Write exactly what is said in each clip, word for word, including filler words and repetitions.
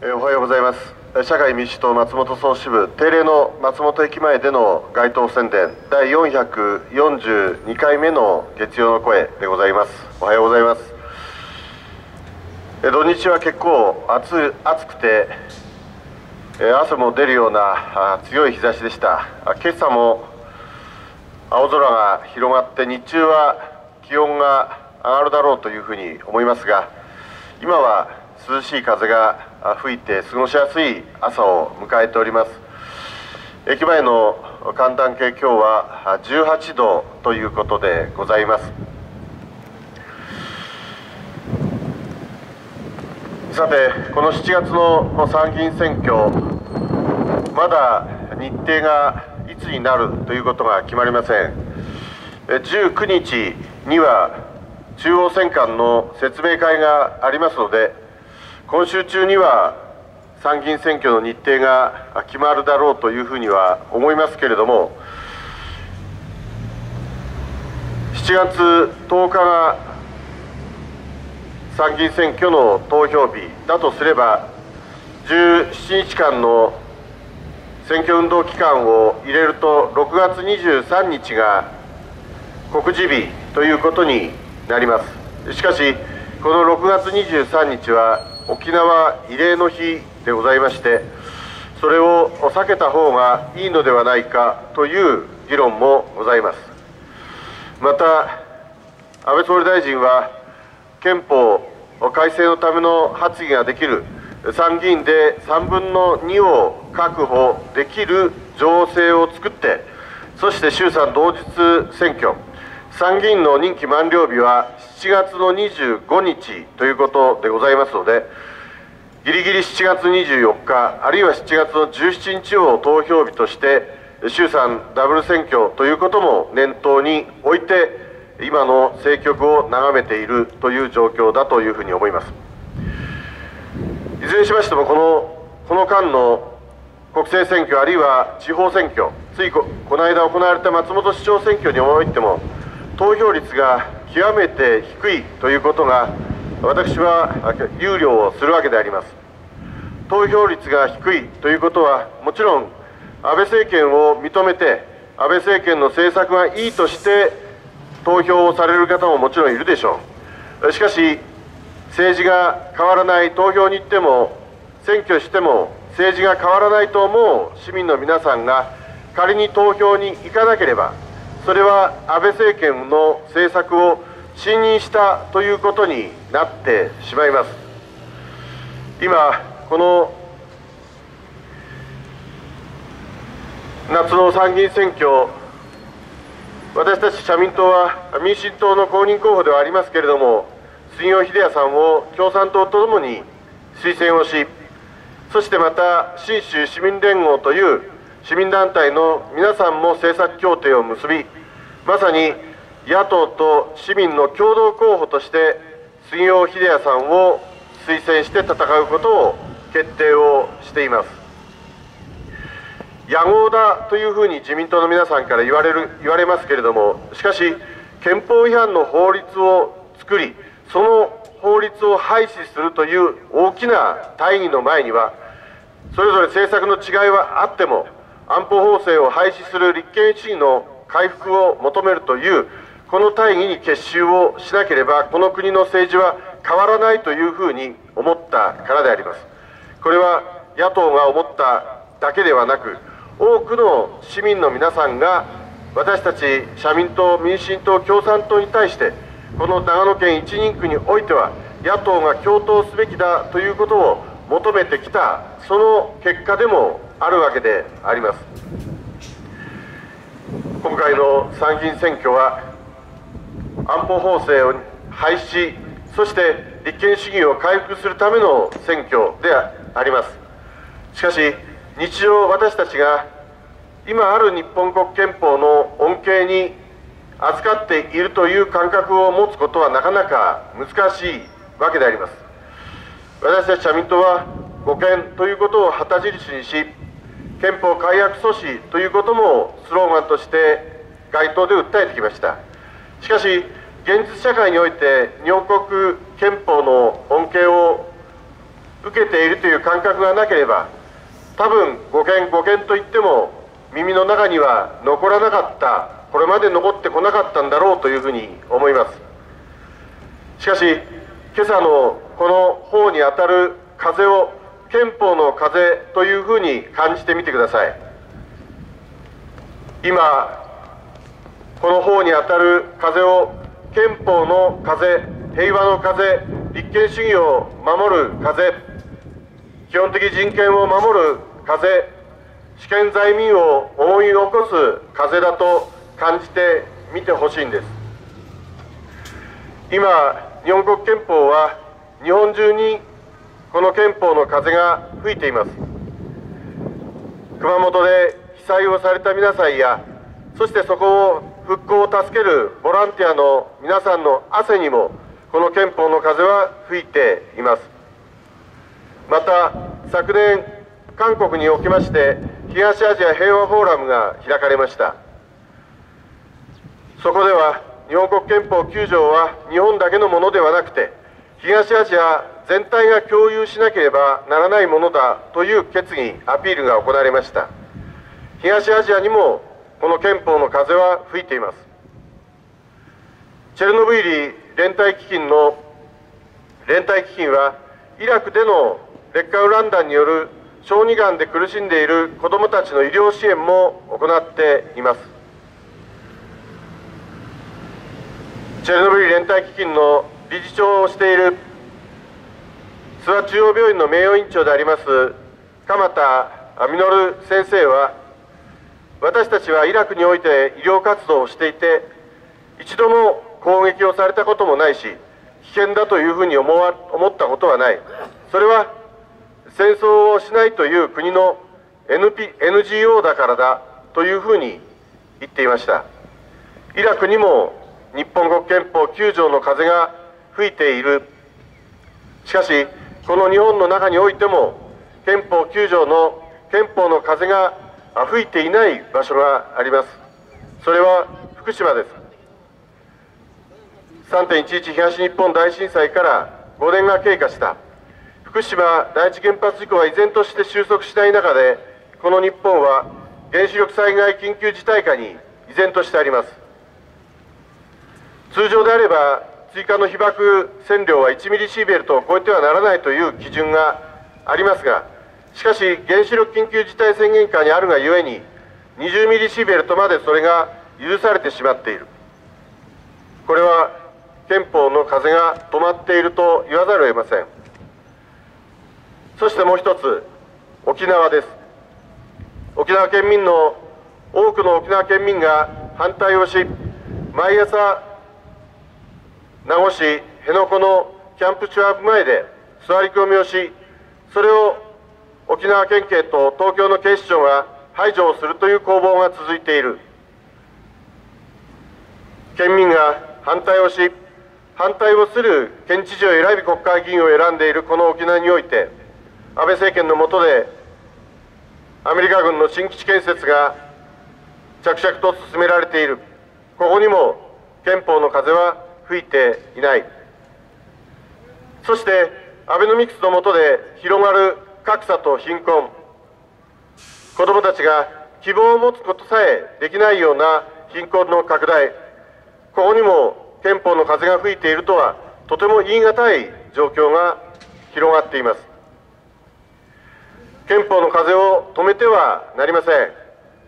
えー、おはようございます。社会民主党松本総支部定例の松本駅前での街頭宣伝だいよんひゃくよんじゅうにかいめの月曜の声でございます。おはようございます。えー、土日は結構暑暑くて、えー、汗も出るようなあ強い日差しでした。あ今朝も青空が広がって日中は気温が上がるだろうというふうに思いますが、今は涼しい風が吹いて過ごしやすい朝を迎えております。駅前の寒暖計、今日はじゅうはちどということでございます。さて、このしちがつの参議院選挙、まだ日程がいつになるということが決まりません。じゅうくにちには中央選管の説明会がありますので、今週中には参議院選挙の日程が決まるだろうというふうには思いますけれども、しちがつとおかが参議院選挙の投票日だとすれば、じゅうしちにちかんの選挙運動期間を入れると、ろくがつにじゅうさんにちが告示日ということになります。しかし、このろくがつにじゅうさんにちは沖縄慰霊の日でございまして、それを避けた方がいいのではないかという議論もございます。また、安倍総理大臣は、憲法改正のための発議ができる参議院でさんぶんのにを確保できる情勢を作って、そして衆参同日選挙、参議院の任期満了日はしちがつのにじゅうごにちということでございますので、ぎりぎりしちがつにじゅうよっか、あるいはしちがつのじゅうしちにちを投票日として、衆参ダブル選挙ということも念頭に置いて、今の政局を眺めているという状況だというふうに思います。いずれにしましても、このこの間の国政選挙、あるいは地方選挙、つい こ, この間行われた松本市長選挙においても、投票率が極めて低いということが、私は憂慮をするわけであります。投票率が低いということは、もちろん安倍政権を認めて、安倍政権の政策がいいとして投票をされる方ももちろんいるでしょう。しかし、政治が変わらない、投票に行っても、選挙しても政治が変わらないと思う市民の皆さんが、仮に投票に行かなければ、それは安倍政権の政策を信任したということになってしまいます。今、この夏の参議院選挙、私たち社民党は民進党の公認候補ではありますけれども、杉尾秀哉さんを共産党とともに推薦をし、そしてまた信州市民連合という市民団体の皆さんも政策協定を結び、まさに野党と市民の共同候補として杉尾秀哉さんを推薦して戦うことを決定をしています。野合だというふうに自民党の皆さんから言われる言われますけれども、しかし憲法違反の法律を作り、その法律を廃止するという大きな大義の前には、それぞれ政策の違いはあっても、安保法制を廃止する立憲主義の回復を求めるというこの大義に結集をしなければ、この国の政治は変わらないというふうに思ったからであります。これは野党が思っただけではなく、多くの市民の皆さんが私たち社民党、民進党、共産党に対して、この長野県一人区においては野党が共闘すべきだということを求めてきた、その結果でもあるわけであります。今回の参議院選挙は、安保法制を廃止、そして立憲主義を回復するための選挙であります。しかし、日常私たちが今ある日本国憲法の恩恵に扱っているという感覚を持つことはなかなか難しいわけであります。私たち社民党は、護憲ということを旗印にし、憲法改悪阻止ということもスローガンとして街頭で訴えてきました。しかし、現実社会において日本国憲法の恩恵を受けているという感覚がなければ、多分ごけんごけんといっても耳の中には残らなかった、これまで残ってこなかったんだろうというふうに思います。しかし今朝のこの法に当たる風を憲法の風というふうに感じてみてください。今この法に当たる風を憲法の風、平和の風、立憲主義を守る風、基本的人権を守る風、主権在民を思い起こす風だと感じてみてほしいんです。今、日本国憲法は日本中にこの憲法の風が吹いています。熊本で被災をされた皆さんや、そしてそこを復興を助けるボランティアの皆さんの汗にもこの憲法の風は吹いています。また昨年韓国におきまして東アジア平和フォーラムが開かれました。そこでは日本国憲法きゅう条は日本だけのものではなくて東アジア全体が共有しなければならないものだという決議アピールが行われました。東アジアにもこの憲法の風は吹いています。チェルノブイリ連帯基金の連帯基金はイラクでの劣化ウラン弾による小児がんで苦しんでいる子どもたちの医療支援も行っています。チェルノブイリ連帯基金の理事長をしている諏訪中央病院の名誉院長であります鎌田実先生は、私たちはイラクにおいて医療活動をしていて一度も攻撃をされたこともないし危険だというふうに思わ思ったことはない。それは戦争をしないという国の エヌピー、エヌジーオー だからだというふうに言っていました。イラクにも日本国憲法きゅう条の風が吹いている。しかしこの日本の中においても憲法きゅう条の憲法の風が吹いていない場所があります。それは福島です。さんてんいちいち 東日本大震災からごねんが経過した福島第一原発事故は依然として収束しない中で、この日本は原子力災害緊急事態下に依然としてあります。通常であれば追加の被爆線量はいちミリシーベルトを超えてはならないという基準がありますが、しかし原子力緊急事態宣言下にあるがゆえににじゅうミリシーベルトまでそれが許されてしまっている。これは憲法の風が止まっていると言わざるを得ません。そしてもう一つ、沖縄です。沖縄県民の多くの沖縄県民が反対をし、毎朝名護市辺野古のキャンプチュアーブ前で座り込みをし、それを沖縄県警と東京の警視庁が排除をするという攻防が続いている。県民が反対をし、反対をする県知事を選び国会議員を選んでいるこの沖縄において、安倍政権の下でアメリカ軍の新基地建設が着々と進められている。ここにも憲法の風は吹いていない。そしてアベノミクスの下で広がる格差と貧困、子どもたちが希望を持つことさえできないような貧困の拡大、ここにも憲法の風が吹いているとはとても言い難い状況が広がっています。憲法の風を止めてはなりません。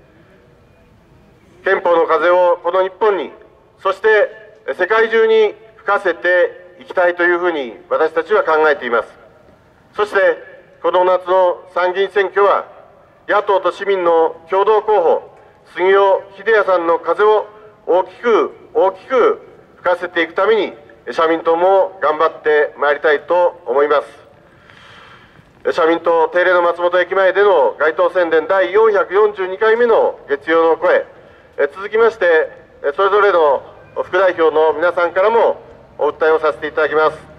憲法の風をこの日本に、そして世界中に吹かせていきたいというふうに私たちは考えています。そしてこの夏の参議院選挙は野党と市民の共同候補杉尾秀哉さんの風を大きく大きく吹かせていくために社民党も頑張ってまいりたいと思います。社民党定例の松本駅前での街頭宣伝だいよんひゃくよんじゅうにかいめの月曜の声、続きましてそれぞれの副代表の皆さんからもお訴えをさせていただきます。